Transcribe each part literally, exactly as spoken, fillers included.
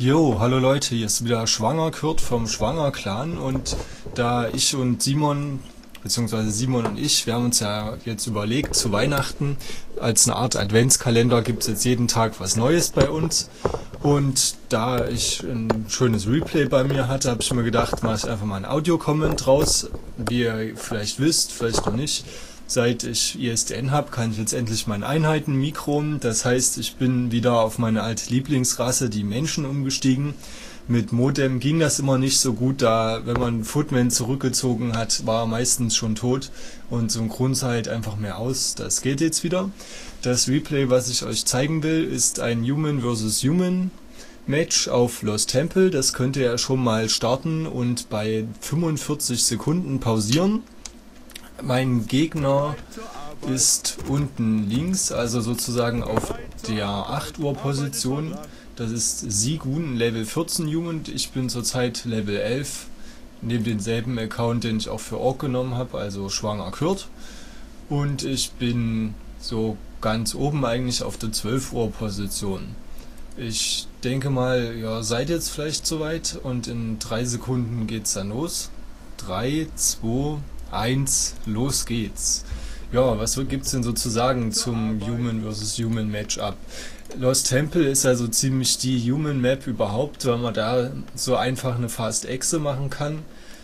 Jo, hallo Leute, hier ist wieder Schwanger Kurt vom Schwanger Clan und da ich und Simon, beziehungsweise Simon und ich, wir haben uns ja jetzt überlegt, zu Weihnachten als eine Art Adventskalender gibt es jetzt jeden Tag was Neues bei uns und da ich ein schönes Replay bei mir hatte, habe ich mir gedacht, mache ich einfach mal einen Audio-Comment raus, wie ihr vielleicht wisst, vielleicht noch nicht. Seit ich I S D N habe, kann ich jetzt endlich mein Einheiten-Mikro. Das heißt, ich bin wieder auf meine alte Lieblingsrasse, die Menschen, umgestiegen. Mit Modem ging das immer nicht so gut, da wenn man Footman zurückgezogen hat, war er meistens schon tot und synchron sah halt einfach mehr aus. Das geht jetzt wieder. Das Replay, was ich euch zeigen will, ist ein Human versus. Human Match auf Lost Temple. Das könnt ihr ja schon mal starten und bei fünfundvierzig Sekunden pausieren. Mein Gegner ist unten links, also sozusagen auf der acht Uhr Position. Das ist Sigun, Level vierzehn Human. Ich bin zurzeit Level elf, neben denselben Account, den ich auch für Ork genommen habe, also Schwanger Kurt. Und ich bin so ganz oben eigentlich auf der zwölf Uhr Position. Ich denke mal, ja, seid jetzt vielleicht soweit und in drei Sekunden geht's dann los. drei, zwei, eins, los geht's. Ja, was gibt's denn so zu sagen zum Human versus. Human Matchup? Lost Temple ist also ziemlich die Human Map überhaupt, weil man da so einfach eine Fast Exe machen kann.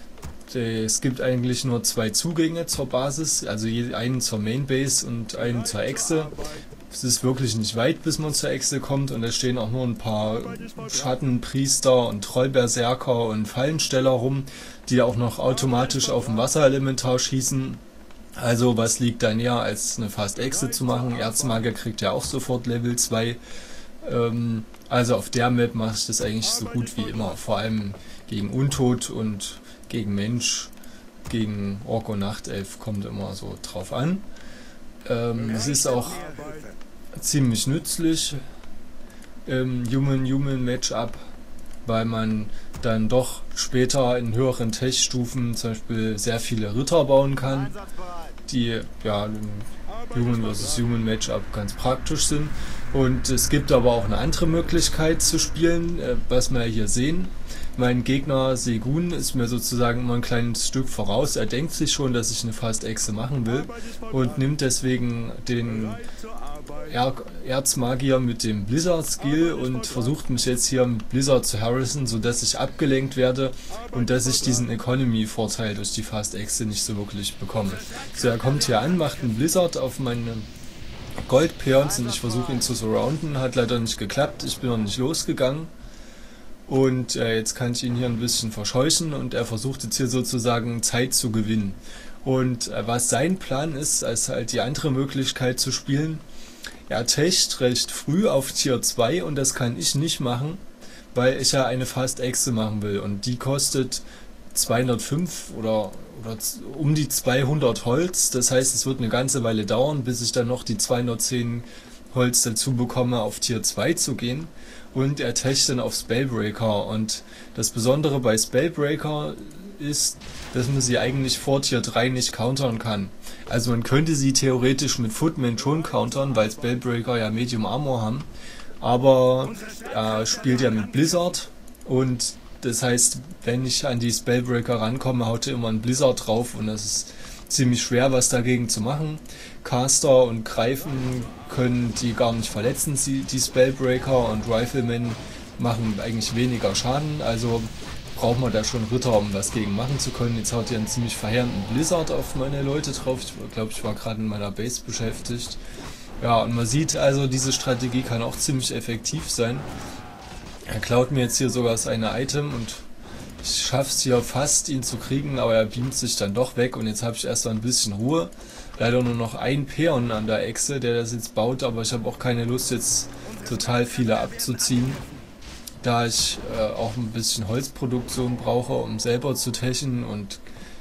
Es gibt eigentlich nur zwei Zugänge zur Basis, also einen zur Main Base und einen zur Exe. Es ist wirklich nicht weit, bis man zur Exe kommt, und da stehen auch nur ein paar Schattenpriester und Trollberserker und Fallensteller rum, die auch noch automatisch auf dem Wasserelementar schießen. Also was liegt da näher, als eine Fast Exe zu machen? Erzmagier kriegt ja auch sofort Level zwei. Ähm, also auf der Map mache ich das eigentlich so gut wie immer, vor allem gegen Untot und gegen Mensch, gegen Ork und Nachtelf kommt immer so drauf an. Ähm, es ist auch ziemlich nützlich im Human-Human-Matchup, weil man dann doch später in höheren Tech-Stufen zum Beispiel sehr viele Ritter bauen kann, die ja im Human versus. Human Matchup ganz praktisch sind. Und es gibt aber auch eine andere Möglichkeit zu spielen, was wir hier sehen. Mein Gegner Sigun ist mir sozusagen immer ein kleines Stück voraus. Er denkt sich schon, dass ich eine Fast Exe machen will und nimmt deswegen den er Erzmagier mit dem Blizzard Skill und versucht mich jetzt hier mit Blizzard zu harassen, sodass ich abgelenkt werde und dass ich diesen Economy-Vorteil durch die Fast Exe nicht so wirklich bekomme. So, er kommt hier an, macht einen Blizzard auf meine Gold-Peons und ich versuche ihn zu surrounden. Hat leider nicht geklappt, ich bin noch nicht losgegangen. Und äh, jetzt kann ich ihn hier ein bisschen verscheuchen und er versucht jetzt hier sozusagen Zeit zu gewinnen. Und äh, was sein Plan ist, als halt die andere Möglichkeit zu spielen, er techt recht früh auf Tier zwei und das kann ich nicht machen, weil ich ja eine Fast Exe machen will und die kostet zweihundertfünf oder, oder um die zweihundert Holz. Das heißt, es wird eine ganze Weile dauern, bis ich dann noch die zweihundertzehn Holz dazu bekomme, auf Tier zwei zu gehen. Und er techt dann auf Spellbreaker, und das Besondere bei Spellbreaker ist, dass man sie eigentlich vor Tier drei nicht countern kann. Also man könnte sie theoretisch mit Footman schon countern, weil Spellbreaker ja Medium Armor haben, aber er spielt ja mit Blizzard und das heißt, wenn ich an die Spellbreaker rankomme, haut er immer einen Blizzard drauf und das ist ziemlich schwer, was dagegen zu machen. Caster und Greifen können die gar nicht verletzen, die Spellbreaker, und Riflemen machen eigentlich weniger Schaden, also braucht man da schon Ritter, um was gegen machen zu können. Jetzt haut ihr einen ziemlich verheerenden Blizzard auf meine Leute drauf. Ich glaube, ich war gerade in meiner Base beschäftigt. Ja, und man sieht also, diese Strategie kann auch ziemlich effektiv sein. Er klaut mir jetzt hier sogar seine Item und ich schaffe es hier fast, ihn zu kriegen, aber er beamt sich dann doch weg und jetzt habe ich erst mal ein bisschen Ruhe. Leider nur noch ein Peon an der Echse, der das jetzt baut, aber ich habe auch keine Lust, jetzt total viele abzuziehen, da ich äh, auch ein bisschen Holzproduktion brauche, um selber zu techen und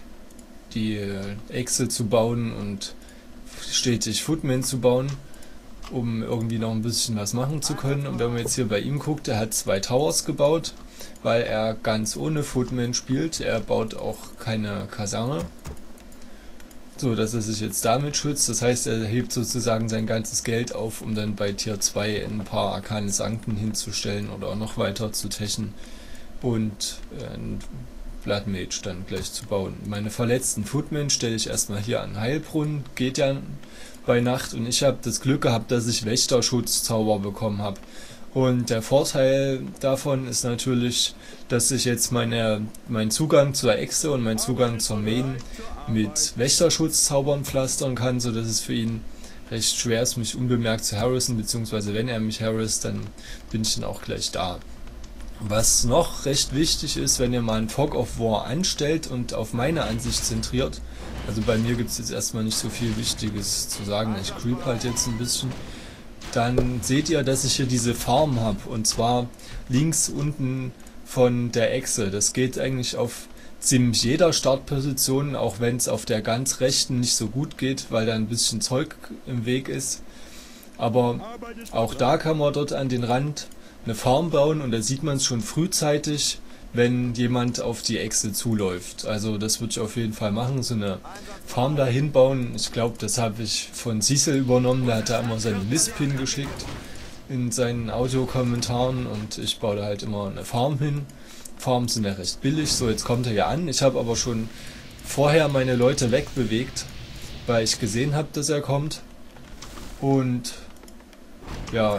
die äh, Echse zu bauen und stetig Footman zu bauen, um irgendwie noch ein bisschen was machen zu können. Und wenn man jetzt hier bei ihm guckt, er hat zwei Towers gebaut, weil er ganz ohne Footman spielt. Er baut auch keine Kaserne. so dass er sich jetzt damit schützt. Das heißt, er hebt sozusagen sein ganzes Geld auf, um dann bei Tier zwei ein paar arkane Sancten hinzustellen oder noch weiter zu techen und äh, ein Blood Mage dann gleich zu bauen. Meine verletzten Footmen stelle ich erstmal hier an Heilbrunnen, geht ja bei Nacht, und ich habe das Glück gehabt, dass ich Wächterschutzzauber bekommen habe. Und der Vorteil davon ist natürlich, dass ich jetzt meine, meinen Zugang zur Echse und meinen Zugang zur Main mit Wächterschutzaubern pflastern kann, sodass es für ihn recht schwer ist, mich unbemerkt zu harassen, beziehungsweise wenn er mich harasst, dann bin ich dann auch gleich da. Was noch recht wichtig ist, wenn ihr mal einen Fog of War anstellt und auf meine Ansicht zentriert, also bei mir gibt es jetzt erstmal nicht so viel Wichtiges zu sagen, ich creep halt jetzt ein bisschen, dann seht ihr, dass ich hier diese Farm habe, und zwar links unten von der Echse. Das geht eigentlich auf ziemlich jeder Startposition, auch wenn es auf der ganz rechten nicht so gut geht, weil da ein bisschen Zeug im Weg ist. Aber auch da kann man dort an den Rand eine Farm bauen, und da sieht man es schon frühzeitig, wenn jemand auf die Echse zuläuft. Also das würde ich auf jeden Fall machen, so eine Farm dahin bauen. Ich glaube, das habe ich von Cecil übernommen, der hat da immer seinen Lisp hingeschickt in seinen Audiokommentaren, und ich baue da halt immer eine Farm hin. Farms sind ja recht billig. So, jetzt kommt er ja an. Ich habe aber schon vorher meine Leute wegbewegt, weil ich gesehen habe, dass er kommt. Und ja,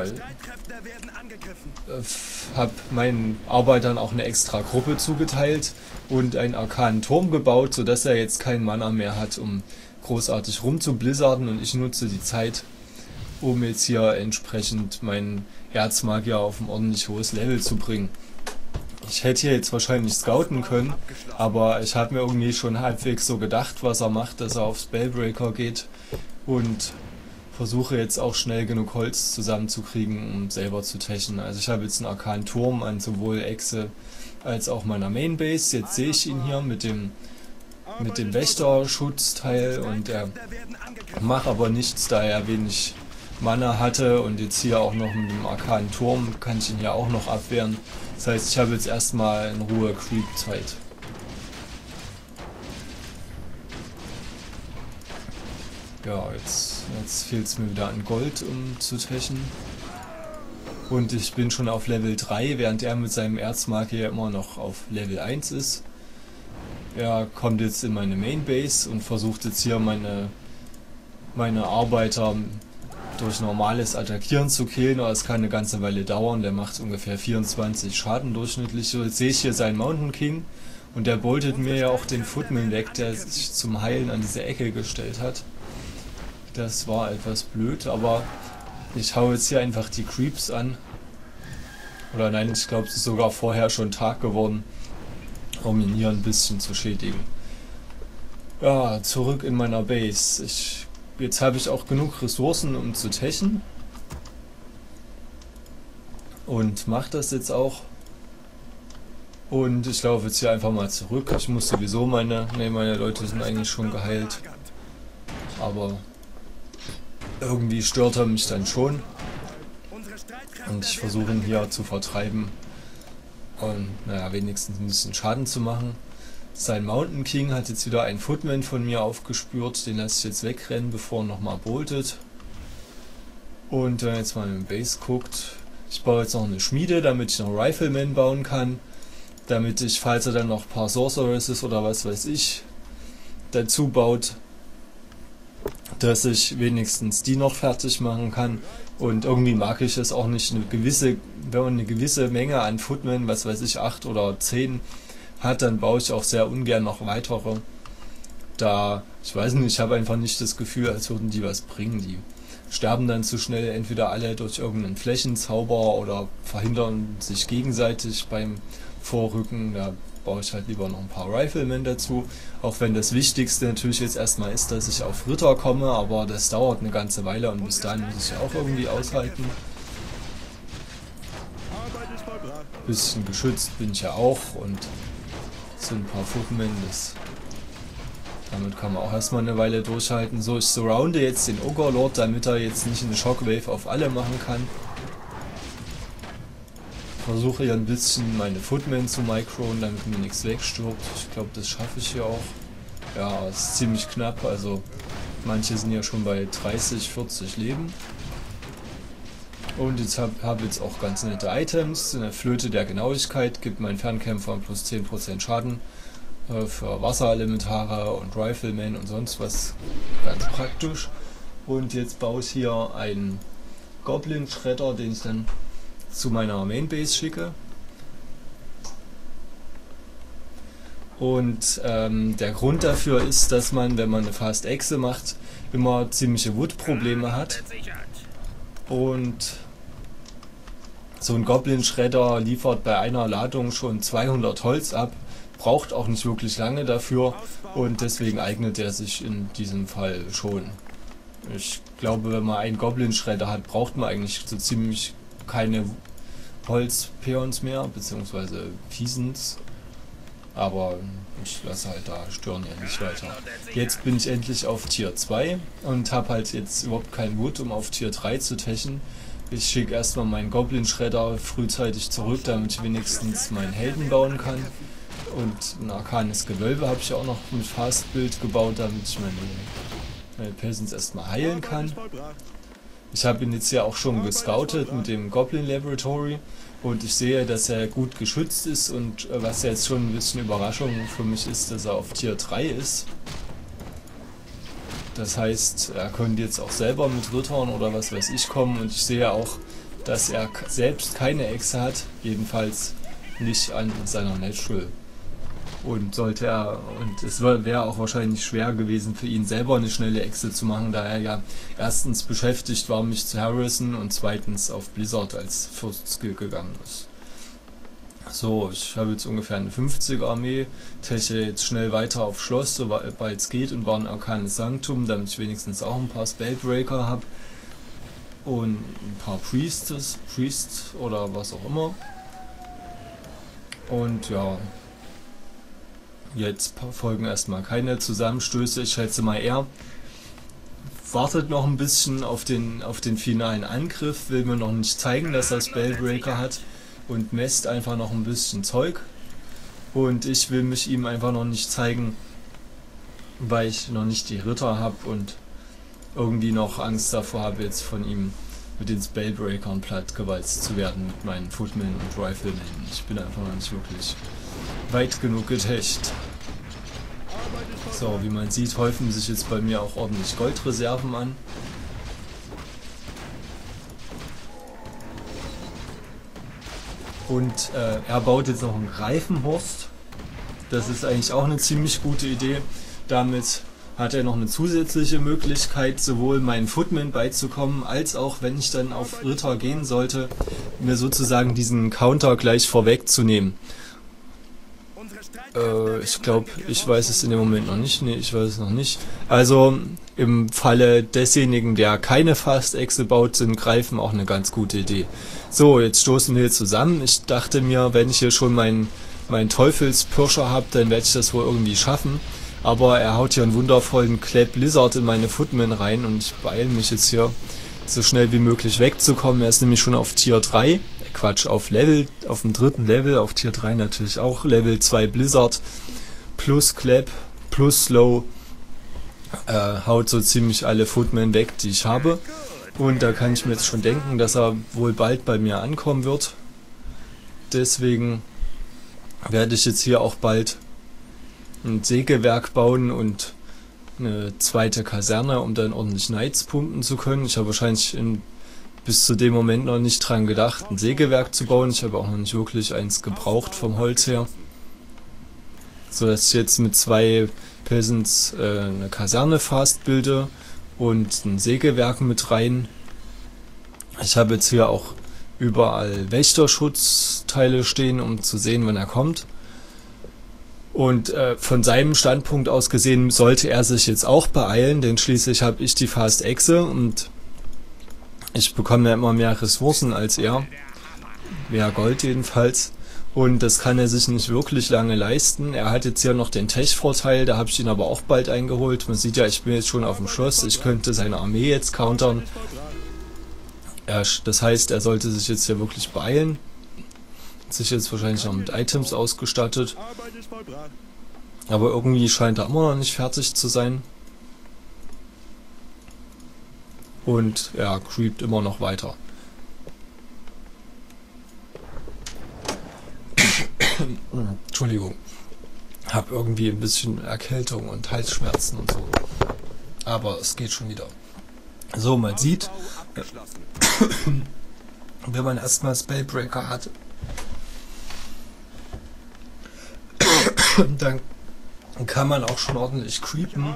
habe meinen Arbeitern auch eine extra Gruppe zugeteilt und einen arkanen Turm gebaut, sodass er jetzt keinen Mana mehr hat, um großartig rumzublizzarden, und ich nutze die Zeit, um jetzt hier entsprechend meinen Erzmagier auf ein ordentlich hohes Level zu bringen. Ich hätte hier jetzt wahrscheinlich scouten können, aber ich habe mir irgendwie schon halbwegs so gedacht, was er macht, dass er auf Spellbreaker geht, und versuche jetzt auch schnell genug Holz zusammenzukriegen, um selber zu techen. Also ich habe jetzt einen arkanen Turm an sowohl Echse als auch meiner Mainbase. Jetzt sehe ich ihn hier mit dem mit dem Wächterschutzteil, und er macht aber nichts, da er wenig Mana hatte, und jetzt hier auch noch mit dem arkanen Turm kann ich ihn hier auch noch abwehren. Das heißt, ich habe jetzt erstmal in Ruhe Creep-Zeit. Ja, jetzt, jetzt fehlt es mir wieder an Gold, um zu techen. Und ich bin schon auf Level drei, während er mit seinem Erzmagier immer noch auf Level eins ist. Er kommt jetzt in meine Mainbase und versucht jetzt hier meine, meine Arbeiter durch normales Attackieren zu killen, aber es kann eine ganze Weile dauern. Der macht ungefähr vierundzwanzig Schaden durchschnittlich. So, jetzt sehe ich hier seinen Mountain King, und der boltet mir ja auch den Footman weg, der sich zum Heilen an diese Ecke gestellt hat. Das war etwas blöd, aber ich hau jetzt hier einfach die Creeps an. Oder nein, ich glaube, es ist sogar vorher schon Tag geworden, um ihn hier ein bisschen zu schädigen. Ja, zurück in meiner Base. Ich, jetzt habe ich auch genug Ressourcen, um zu techen. Und mache das jetzt auch. Und ich laufe jetzt hier einfach mal zurück. Ich muss sowieso meine... Ne, meine Leute sind eigentlich schon geheilt. Aber irgendwie stört er mich dann schon. Und ich versuche ihn hier zu vertreiben. Und naja, wenigstens ein bisschen Schaden zu machen. Sein Mountain King hat jetzt wieder einen Footman von mir aufgespürt. Den lasse ich jetzt wegrennen, bevor er nochmal boltet. Und wenn man jetzt mal in den Base guckt, ich baue jetzt noch eine Schmiede, damit ich noch Rifleman bauen kann. Damit ich, falls er dann noch ein paar Sorceresses oder was weiß ich dazu baut, dass ich wenigstens die noch fertig machen kann. Und irgendwie mag ich es auch nicht, eine gewisse, wenn man eine gewisse Menge an Footmen, was weiß ich, acht oder zehn hat, dann baue ich auch sehr ungern noch weitere. Da, ich weiß nicht, ich habe einfach nicht das Gefühl, als würden die was bringen. Die sterben dann zu schnell, entweder alle durch irgendeinen Flächenzauber oder verhindern sich gegenseitig beim Vorrücken. Da baue ich halt lieber noch ein paar Riflemen dazu. Auch wenn das Wichtigste natürlich jetzt erstmal ist, dass ich auf Ritter komme, aber das dauert eine ganze Weile, und bis dahin muss ich ja auch irgendwie aushalten. Bisschen geschützt bin ich ja auch, und so ein paar Footmen, das damit kann man auch erstmal eine Weile durchhalten. So, ich surrounde jetzt den Ogre Lord, damit er jetzt nicht eine Shockwave auf alle machen kann. Versuche hier ein bisschen meine Footmen zu microen, damit mir nichts wegstirbt. Ich glaube, das schaffe ich hier auch. ja, ist ziemlich knapp, also manche sind ja schon bei dreißig, vierzig Leben. Und jetzt habe hab jetzt auch ganz nette Items. Eine Flöte der Genauigkeit gibt meinen Fernkämpfern plus zehn Prozent Schaden äh, für Wasserelementare und Riflemen und sonst was, ganz praktisch. Und jetzt baue ich hier einen Goblin-Schredder, den ich dann zu meiner Mainbase schicke. Und ähm, der Grund dafür ist, dass man, wenn man eine Fast Exe macht, immer ziemliche Wood-Probleme hat. Und so ein Goblin-Schredder liefert bei einer Ladung schon zweihundert Holz ab, braucht auch nicht wirklich lange dafür und deswegen eignet er sich in diesem Fall schon. Ich glaube, wenn man einen Goblin-Schredder hat, braucht man eigentlich so ziemlich keine Holz-Peons mehr, beziehungsweise Peasants. Aber ich lasse halt da stören ja nicht weiter. Jetzt bin ich endlich auf Tier zwei und habe halt jetzt überhaupt kein Wood, um auf Tier drei zu techen. Ich schicke erstmal meinen Goblin-Schredder frühzeitig zurück, damit ich wenigstens meinen Helden bauen kann. Und ein arkanes Gewölbe habe ich auch noch mit Fastbild gebaut, damit ich meine, meine Peasants erstmal heilen kann. Ich habe ihn jetzt ja auch schon gescoutet mit dem Goblin Laboratory und ich sehe, dass er gut geschützt ist und was jetzt schon ein bisschen Überraschung für mich ist, dass er auf Tier drei ist. Das heißt, er könnte jetzt auch selber mit Rittern oder was weiß ich kommen und ich sehe auch, dass er selbst keine Echse hat, jedenfalls nicht an seiner Natural. Und sollte er, und es wäre auch wahrscheinlich schwer gewesen für ihn selber eine schnelle Echse zu machen, da er ja erstens beschäftigt war, mich zu harassen und zweitens auf Blizzard als First Skill gegangen ist. So, ich habe jetzt ungefähr eine fünfziger Armee, teche jetzt schnell weiter auf Schloss, sobald es geht, und war ein arkanes Sanctum, damit ich wenigstens auch ein paar Spellbreaker habe und ein paar Priestes, Priest oder was auch immer. Und ja, jetzt folgen erstmal keine Zusammenstöße, ich schätze mal er wartet noch ein bisschen auf den, auf den finalen Angriff, will mir noch nicht zeigen, dass er Spellbreaker hat. Und messt einfach noch ein bisschen Zeug und ich will mich ihm einfach noch nicht zeigen, weil ich noch nicht die Ritter habe und irgendwie noch Angst davor habe, jetzt von ihm mit den Spellbreakern plattgewalzt zu werden mit meinen Footmen und Riflemen. Ich bin einfach noch nicht wirklich weit genug getecht. So, wie man sieht, häufen sich jetzt bei mir auch ordentlich Goldreserven an. Und äh, er baut jetzt noch einen Greifenhorst. Das ist eigentlich auch eine ziemlich gute Idee. Damit hat er noch eine zusätzliche Möglichkeit, sowohl meinen Footmen beizukommen, als auch, wenn ich dann auf Ritter gehen sollte, mir sozusagen diesen Counter gleich vorwegzunehmen. Äh, ich glaube, ich weiß es in dem Moment noch nicht. Nee, ich weiß es noch nicht. Also im Falle desjenigen, der keine Fast-Exe baut, sind Greifen auch eine ganz gute Idee. So, jetzt stoßen wir zusammen. Ich dachte mir, wenn ich hier schon meinen mein Teufelspirscher habe, dann werde ich das wohl irgendwie schaffen. Aber er haut hier einen wundervollen Clap Blizzard in meine Footmen rein und ich beeile mich jetzt hier so schnell wie möglich wegzukommen. Er ist nämlich schon auf Tier drei. Quatsch, auf Level, auf dem dritten Level, auf Tier drei natürlich auch. Level zwei Blizzard plus Clap plus Slow äh, haut so ziemlich alle Footmen weg, die ich habe. Und da kann ich mir jetzt schon denken, dass er wohl bald bei mir ankommen wird. Deswegen werde ich jetzt hier auch bald ein Sägewerk bauen und eine zweite Kaserne, um dann ordentlich Knights pumpen zu können. Ich habe wahrscheinlich in, bis zu dem Moment noch nicht dran gedacht, ein Sägewerk zu bauen. Ich habe auch noch nicht wirklich eins gebraucht vom Holz her. So dass ich jetzt mit zwei Peasants äh, eine Kaserne fast bilde und ein Sägewerk mit rein. Ich habe jetzt hier auch überall Wächterschutzteile stehen, um zu sehen, wann er kommt. Und äh, von seinem Standpunkt aus gesehen sollte er sich jetzt auch beeilen, denn schließlich habe ich die Fast Exe und ich bekomme ja immer mehr Ressourcen als er. Mehr Gold jedenfalls. Und das kann er sich nicht wirklich lange leisten. Er hat jetzt hier noch den Tech-Vorteil, da habe ich ihn aber auch bald eingeholt. Man sieht ja, ich bin jetzt schon auf dem Schloss, ich könnte seine Armee jetzt countern. Er, das heißt, er sollte sich jetzt hier wirklich beeilen. Sich jetzt wahrscheinlich noch mit Items ausgestattet. Aber irgendwie scheint er immer noch nicht fertig zu sein. Und er creept immer noch weiter. Entschuldigung. Hab irgendwie ein bisschen Erkältung und Halsschmerzen und so. Aber es geht schon wieder. So, man sieht, wenn man erstmal Spellbreaker hat, dann kann man auch schon ordentlich creepen.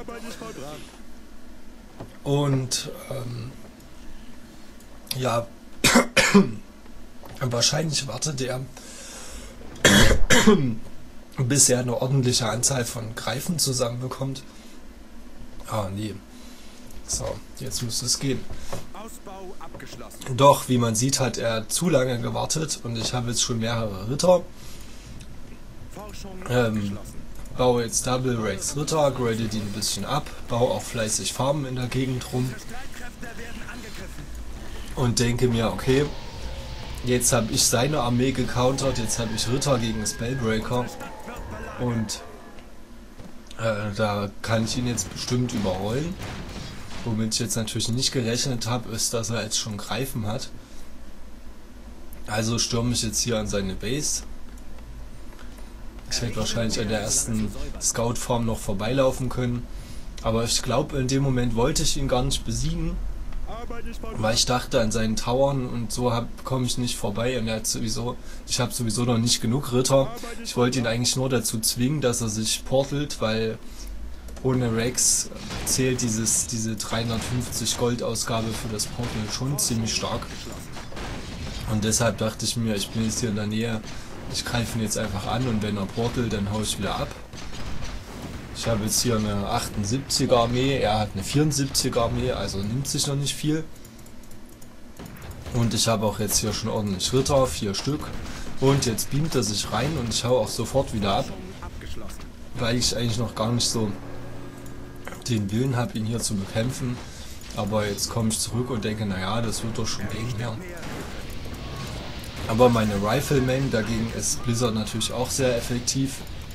Und ähm, ja, wahrscheinlich wartet er bis er eine ordentliche Anzahl von Greifen zusammenbekommt. Ah, nee. So, jetzt müsste es gehen. Ausbau abgeschlossen. Doch, wie man sieht, hat er zu lange gewartet und ich habe jetzt schon mehrere Ritter. Forschung Ähm, abgeschlossen. baue jetzt Double Rex Ritter, grade die ein bisschen ab, baue auch fleißig Farmen in der Gegend rum Streitkräfte werden angegriffen. und denke mir, okay, jetzt habe ich seine Armee gecountert, jetzt habe ich Ritter gegen Spellbreaker und äh, da kann ich ihn jetzt bestimmt überrollen. Womit ich jetzt natürlich nicht gerechnet habe, ist, dass er jetzt schon Greifen hat. Also stürme ich jetzt hier an seine Base. Ich hätte wahrscheinlich an der ersten Scout-Farm noch vorbeilaufen können. Aber ich glaube, in dem Moment wollte ich ihn gar nicht besiegen, Arbeit ist voll. weil ich dachte an seinen Towern und so komme ich nicht vorbei. Und er hat sowieso, ich habe sowieso noch nicht genug Ritter. Ich wollte ihn eigentlich nur dazu zwingen, dass er sich portelt, weil ohne Rex zählt dieses, diese dreihundertfünfzig Gold-Ausgabe für das Portal schon ziemlich stark. Und deshalb dachte ich mir, ich bin jetzt hier in der Nähe, ich greife ihn jetzt einfach an und wenn er portelt, dann haue ich wieder ab. Ich habe jetzt hier eine achtundsiebziger Armee, er hat eine vierundsiebziger Armee, also nimmt sich noch nicht viel. Und ich habe auch jetzt hier schon ordentlich Ritter, vier Stück. Und jetzt beamt er sich rein und ich haue auch sofort wieder ab, Abgeschlossen. weil ich eigentlich noch gar nicht so den Willen habe, ihn hier zu bekämpfen. Aber jetzt komme ich zurück und denke, naja, das wird doch schon gehen hier. Aber meine Riflemen, dagegen ist Blizzard natürlich auch sehr effektiv.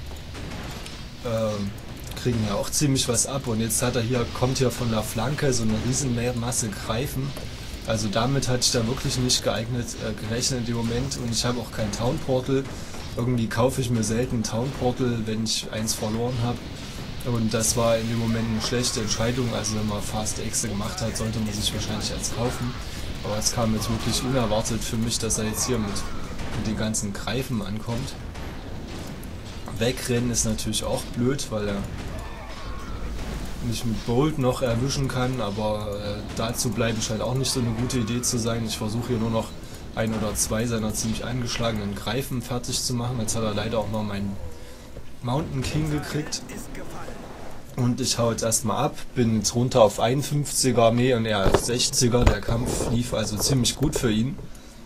Ähm, kriegen ja auch ziemlich was ab. Und jetzt hat er hier, kommt hier von der Flanke so eine riesen Masse Greifen. Also damit hatte ich da wirklich nicht geeignet, äh, gerechnet in dem Moment. Und ich habe auch kein Town Portal. Irgendwie kaufe ich mir selten ein Town Portal, wenn ich eins verloren habe. Und das war in dem Moment eine schlechte Entscheidung. Also wenn man Fast Exe gemacht hat, sollte man sich wahrscheinlich eins kaufen. Aber es kam jetzt wirklich unerwartet für mich, dass er jetzt hier mit, mit den ganzen Greifen ankommt. Wegrennen ist natürlich auch blöd, weil er nicht mit Bolt noch erwischen kann. Aber äh, dazu bleibe ich halt auch nicht so eine gute Idee zu sein. Ich versuche hier nur noch ein oder zwei seiner ziemlich angeschlagenen Greifen fertig zu machen. Jetzt hat er leider auch noch meinen Mountain King gekriegt. Ist gefallen. Und ich hau jetzt erstmal ab, bin jetzt runter auf einundfünfziger Armee und er auf sechziger. Der Kampf lief also ziemlich gut für ihn.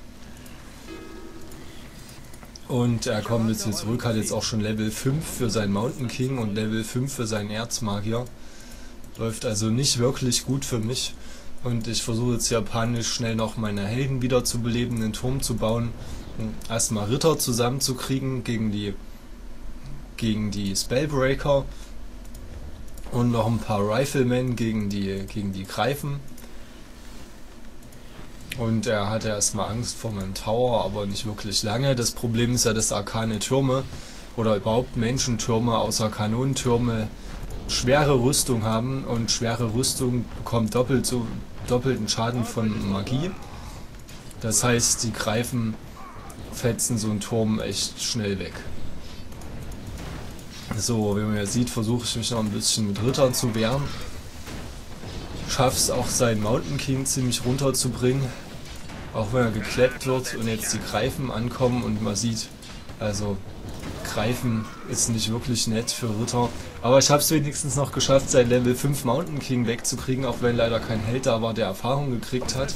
Und er kommt jetzt hier zurück, hat jetzt auch schon Level fünf für seinen Mountain King und Level fünf für seinen Erzmagier. Läuft also nicht wirklich gut für mich. Und ich versuche jetzt hier panisch schnell noch meine Helden wieder zu beleben, einen Turm zu bauen. Und erstmal Ritter zusammenzukriegen gegen die, gegen die Spellbreaker. Und noch ein paar Riflemen gegen die, gegen die Greifen. Und er hatte erstmal Angst vor meinem Tower, aber nicht wirklich lange. Das Problem ist ja, dass arkane Türme oder überhaupt Menschentürme außer Kanonentürme schwere Rüstung haben. Und schwere Rüstung bekommt doppelt so doppelten Schaden von Magie. Das heißt, die Greifen fetzen so einen Turm echt schnell weg. So, wie man ja sieht, versuche ich mich noch ein bisschen mit Rittern zu wehren. Schaff's auch seinen Mountain King ziemlich runterzubringen, auch wenn er gekleppt wird und jetzt die Greifen ankommen und man sieht, also Greifen ist nicht wirklich nett für Ritter. Aber ich habe es wenigstens noch geschafft, seinen Level fünf Mountain King wegzukriegen, auch wenn leider kein Held da war, der Erfahrung gekriegt hat.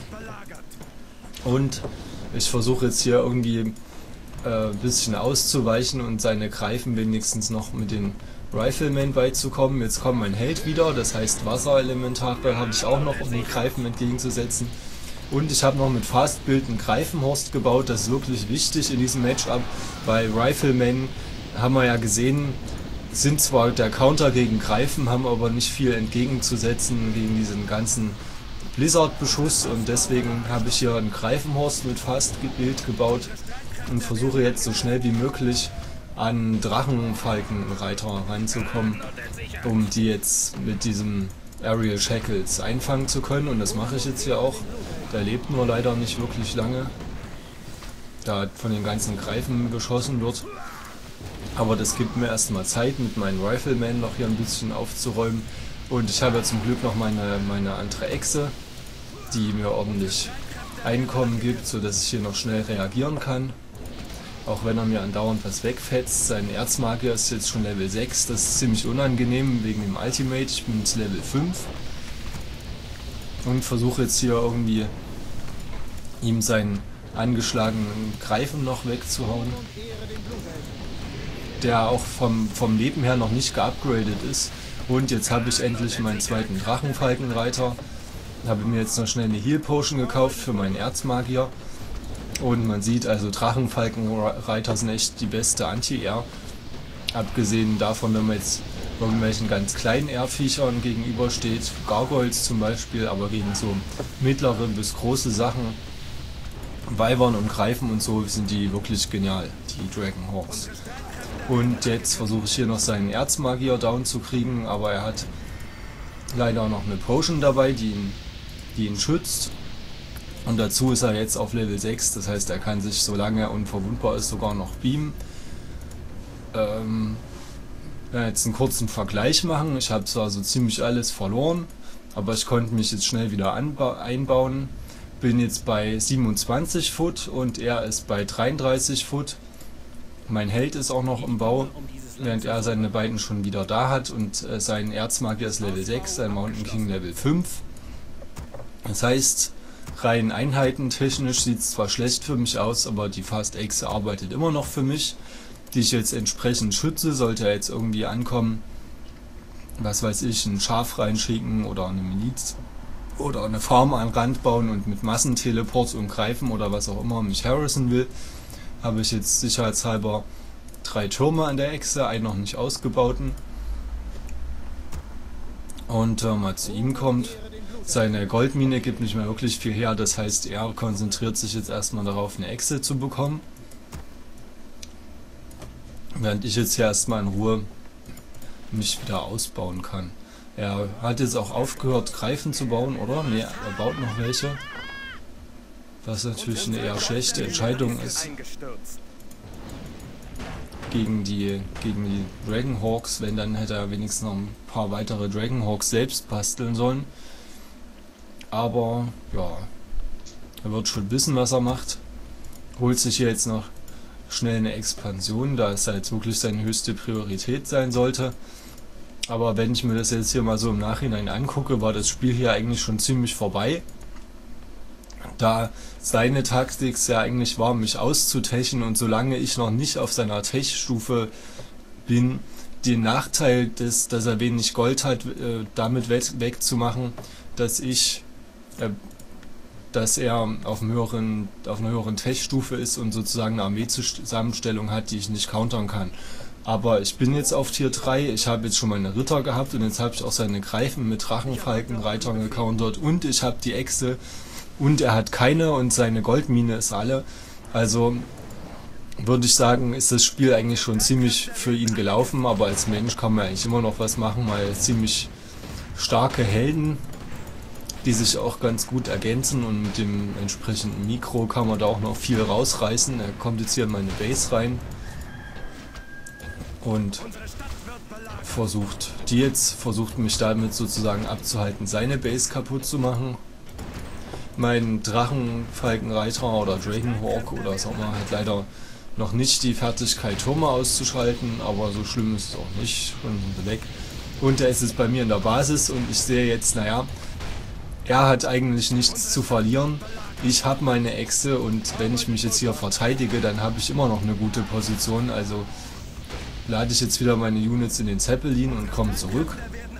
Und ich versuche jetzt hier irgendwie ein bisschen auszuweichen und seine Greifen wenigstens noch mit den Riflemen beizukommen. Jetzt kommt mein Held wieder, das heißt Wasserelementarspell habe ich auch noch, um den Greifen entgegenzusetzen. Und ich habe noch mit Fastbuild einen Greifenhorst gebaut, das ist wirklich wichtig in diesem Matchup. Bei Riflemen haben wir ja gesehen, sind zwar der Counter gegen Greifen, haben aber nicht viel entgegenzusetzen gegen diesen ganzen Blizzard-Beschuss, und deswegen habe ich hier einen Greifenhorst mit Fast-Bild gebaut und versuche jetzt so schnell wie möglich an Drachenfalkenreiter ranzukommen, um die jetzt mit diesem Aerial Shackles einfangen zu können, und das mache ich jetzt hier auch. Der lebt nur leider nicht wirklich lange, da von den ganzen Greifen beschossen wird. Aber das gibt mir erstmal Zeit, mit meinen Riflemen noch hier ein bisschen aufzuräumen. Und ich habe ja zum Glück noch meine, meine andere Echse, die mir ordentlich Einkommen gibt, sodass ich hier noch schnell reagieren kann. Auch wenn er mir andauernd was wegfetzt. Sein Erzmagier ist jetzt schon Level sechs, das ist ziemlich unangenehm wegen dem Ultimate. Ich bin jetzt Level fünf und versuche jetzt hier irgendwie ihm seinen angeschlagenen Greifen noch wegzuhauen, der auch vom, vom Leben her noch nicht geupgradet ist. Und jetzt habe ich endlich meinen zweiten Drachenfalkenreiter. Habe mir jetzt noch schnell eine Heal Potion gekauft für meinen Erzmagier. Und man sieht also, Drachenfalkenreiter sind echt die beste Anti-Air. Abgesehen davon, wenn man jetzt irgendwelchen ganz kleinen Air-Viechern gegenübersteht, Gargoyles zum Beispiel, aber gegen so mittlere bis große Sachen, Wyvern und Greifen und so, sind die wirklich genial, die Dragonhawks. Und jetzt versuche ich hier noch seinen Erzmagier down zu kriegen, aber er hat leider noch eine Potion dabei, die ihn, die ihn schützt. Und dazu ist er jetzt auf Level sechs, das heißt, er kann sich, solange er unverwundbar ist, sogar noch beamen. Ähm, ja, jetzt einen kurzen Vergleich machen. Ich habe zwar so ziemlich alles verloren, aber ich konnte mich jetzt schnell wieder einbauen. Bin jetzt bei siebenundzwanzig Foot und er ist bei dreiunddreißig Foot. Mein Held ist auch noch im Bau, während er seine beiden schon wieder da hat, und äh, sein Erzmagier ist Level sechs, sein Mountain King Level fünf. Das heißt, rein einheitentechnisch sieht es zwar schlecht für mich aus, aber die Fast Echse arbeitet immer noch für mich, die ich jetzt entsprechend schütze. Sollte er jetzt irgendwie ankommen, was weiß ich, ein Schaf reinschicken oder eine Miliz oder eine Farm an Rand bauen und mit Massenteleport und Greifen oder was auch immer mich harassen will, habe ich jetzt sicherheitshalber drei Türme an der Echse, einen noch nicht ausgebauten. Und wenn man zu ihm kommt, seine Goldmine gibt nicht mehr wirklich viel her, das heißt, er konzentriert sich jetzt erstmal darauf, eine Echse zu bekommen. Während ich jetzt hier erstmal in Ruhe mich wieder ausbauen kann. Er hat jetzt auch aufgehört, Greifen zu bauen, oder? Ne, er baut noch welche. Was natürlich eine eher schlechte Entscheidung ist. Gegen die, gegen die Dragonhawks, wenn, dann hätte er wenigstens noch ein paar weitere Dragonhawks selbst basteln sollen. Aber, ja, er wird schon wissen, was er macht. Holt sich hier jetzt noch schnell eine Expansion, da es jetzt wirklich seine höchste Priorität sein sollte. Aber wenn ich mir das jetzt hier mal so im Nachhinein angucke, war das Spiel hier eigentlich schon ziemlich vorbei. Da seine Taktik ja eigentlich war, mich auszutechen, und solange ich noch nicht auf seiner Tech-Stufe bin, den Nachteil, des, dass er wenig Gold hat, äh, damit weg, wegzumachen, dass ich, äh, dass er auf, einem höheren, auf einer höheren Tech-Stufe ist und sozusagen eine Armee-Zusammenstellung hat, die ich nicht countern kann. Aber ich bin jetzt auf Tier drei, ich habe jetzt schon meine Ritter gehabt und jetzt habe ich auch seine Greifen mit Drachenfalkenreitern gecountert und ich habe die Echse und er hat keine und seine Goldmine ist alle. Also würde ich sagen, ist das Spiel eigentlich schon ziemlich für ihn gelaufen, aber als Mensch kann man eigentlich immer noch was machen, weil ziemlich starke Helden, die sich auch ganz gut ergänzen, und mit dem entsprechenden Mikro kann man da auch noch viel rausreißen. Er kommt jetzt hier in meine Base rein und versucht die jetzt, versucht mich damit sozusagen abzuhalten, seine Base kaputt zu machen. Mein Drachenfalkenreiter oder Dragonhawk oder was auch immer hat leider noch nicht die Fertigkeit, Türme auszuschalten, aber so schlimm ist es auch nicht, schon sind sie weg. Und er ist jetzt bei mir in der Basis und ich sehe jetzt, naja, er hat eigentlich nichts zu verlieren. Ich habe meine Echse und wenn ich mich jetzt hier verteidige, dann habe ich immer noch eine gute Position, also lade ich jetzt wieder meine Units in den Zeppelin und komme zurück,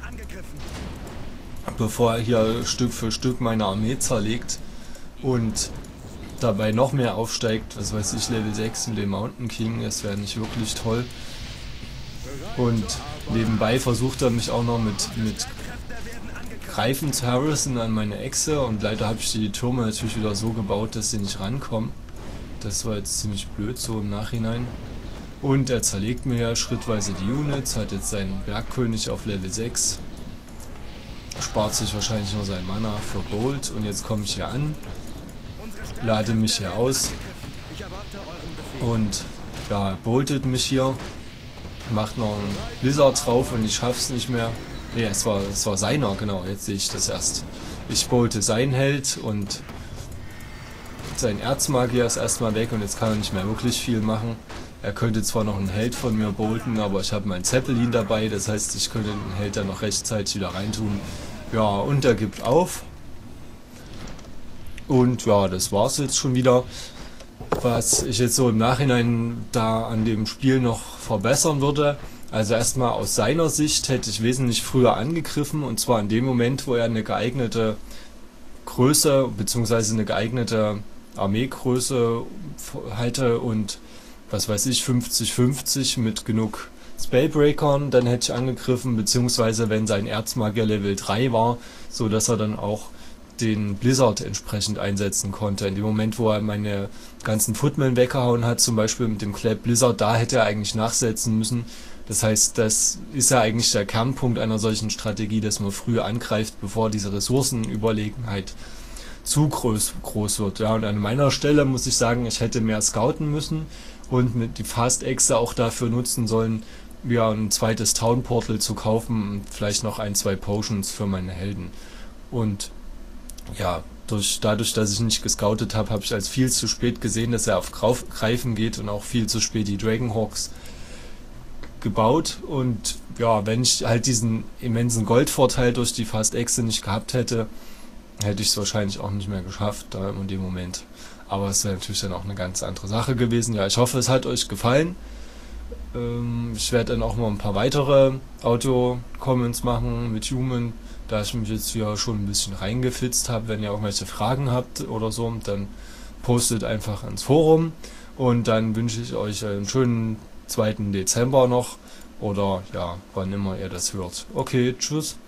bevor er hier Stück für Stück meine Armee zerlegt und dabei noch mehr aufsteigt, was weiß ich, Level sechs mit dem Mountain King, das wäre nicht wirklich toll. Und nebenbei versucht er mich auch noch mit, mit Greifen zu harassen an meine Echse, und leider habe ich die Türme natürlich wieder so gebaut, dass sie nicht rankommen. Das war jetzt ziemlich blöd so im Nachhinein. Und er zerlegt mir ja schrittweise die Units, hat jetzt seinen Bergkönig auf Level sechs. Spart sich wahrscheinlich nur sein Mana für Bolt, und jetzt komme ich hier an, lade mich hier aus und ja, boltet mich hier, macht noch einen Blizzard drauf und ich schaff's nicht mehr. Ne, es war, es war seiner, genau, jetzt sehe ich das erst. Ich bolte sein Held und sein Erzmagier ist erstmal weg, und jetzt kann er nicht mehr wirklich viel machen. Er könnte zwar noch einen Held von mir bolten, aber ich habe meinen Zeppelin dabei, das heißt, ich könnte den Held dann noch rechtzeitig wieder reintun. Ja, und er gibt auf. Und ja, das war's jetzt schon wieder. Was ich jetzt so im Nachhinein da an dem Spiel noch verbessern würde. Also erstmal aus seiner Sicht hätte ich wesentlich früher angegriffen, und zwar in dem Moment, wo er eine geeignete Größe bzw. eine geeignete Armeegröße hatte und was weiß ich, fünfzig fünfzig mit genug Spellbreakern, dann hätte ich angegriffen, beziehungsweise wenn sein Erzmagier Level drei war, so dass er dann auch den Blizzard entsprechend einsetzen konnte. In dem Moment, wo er meine ganzen Footmen weggehauen hat, zum Beispiel mit dem Clap Blizzard, da hätte er eigentlich nachsetzen müssen. Das heißt, das ist ja eigentlich der Kernpunkt einer solchen Strategie, dass man früh angreift, bevor diese Ressourcenüberlegenheit zu groß, groß wird. Ja, und an meiner Stelle muss ich sagen, ich hätte mehr scouten müssen und mit die Fast-Echse auch dafür nutzen sollen, ja, ein zweites Town Portal zu kaufen und vielleicht noch ein, zwei Potions für meine Helden. Und ja, durch, dadurch, dass ich nicht gescoutet habe, habe ich als viel zu spät gesehen, dass er auf Greifen geht, und auch viel zu spät die Dragonhawks gebaut. Und ja, wenn ich halt diesen immensen Goldvorteil durch die Fast-Echse nicht gehabt hätte, hätte ich es wahrscheinlich auch nicht mehr geschafft, da in dem Moment. Aber es wäre natürlich dann auch eine ganz andere Sache gewesen. Ja, ich hoffe, es hat euch gefallen. Ähm, ich werde dann auch mal ein paar weitere Audio-Comments machen mit Human, da ich mich jetzt hier schon ein bisschen reingefitzt habe. Wenn ihr irgendwelche Fragen habt oder so, dann postet einfach ins Forum, und dann wünsche ich euch einen schönen zweiten Dezember noch, oder ja, wann immer ihr das hört. Okay, tschüss.